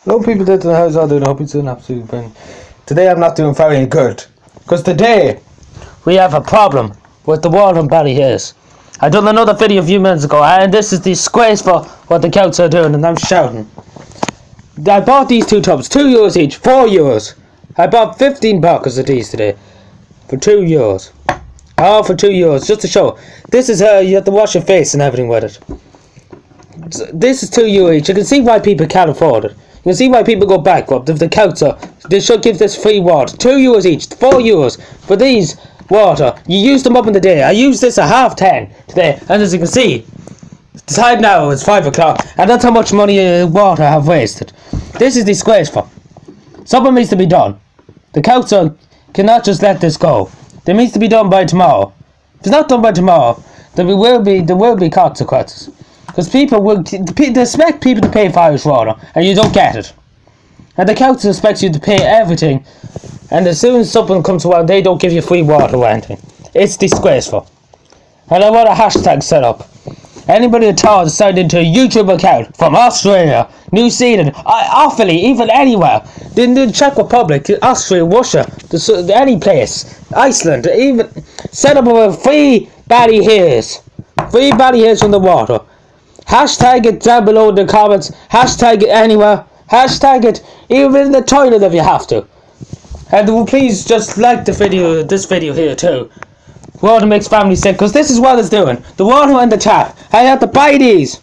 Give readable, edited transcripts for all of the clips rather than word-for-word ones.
Hello people that how's all doing? I hope it's doing absolutely fine. Today I'm not doing very good. Because today we have a problem with the water in Ballyhales. I done another video a few minutes ago and this is disgraceful what the council are doing and I'm shouting. I bought these two tubs, €2 each, €4. I bought 15 buckets of these today for €2. All for €2, just to show. This is you have to wash your face and everything with it. This is €2 each. You can see why people can't afford it. You can see why people go bankrupt. If the council, they should give this free water. €2 each, €4 for these water. You use them up in the day. I used this at 10:30 today, and as you can see, the time now is 5 o'clock, and that's how much money water I have wasted. This is disgraceful. Something needs to be done. The council cannot just let this go. It needs to be done by tomorrow. If it's not done by tomorrow, there will be consequences. Because they expect people to pay for Irish water, and you don't get it. And the council expects you to pay everything, and as soon as something comes around, they don't give you free water or anything. It's disgraceful. And I want a hashtag set up. Anybody at all that's signed into a YouTube account from Australia, New Zealand, Offaly, even anywhere, the Czech Republic, Austria, Russia, any place, Iceland, even set up a free Ballyhales. Free Ballyhales from the water. Hashtag it down below in the comments. Hashtag it anywhere. Hashtag it even in the toilet if you have to. And please just like this video here too. Water makes families sick, because this is what it's doing. The water in the tap. I had to buy these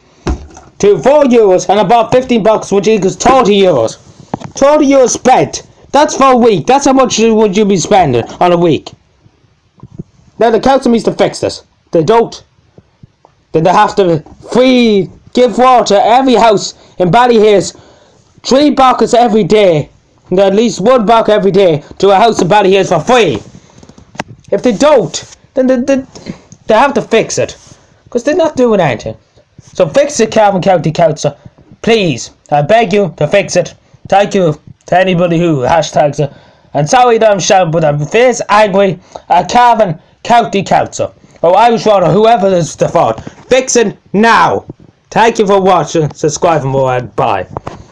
to €4 and I bought 15 bucks, which equals €30. €30 spent. That's for a week. That's how much would you be spending on a week. Now the council needs to fix this. They don't. Then they have to give water every house in Ballyhales 3 buckets every day, and at least 1 bucket every day to a house in Ballyhales for free. If they don't, then they have to fix it, because they're not doing anything. So fix it, Cavan County Council, please. I beg you to fix it. Thank you to anybody who hashtags it. And sorry that I'm shouting, but I'm fierce angry at Cavan County Council. Or Irish Water, whoever is the fault. Fix it now. Thank you for watching, subscribe for more, and bye.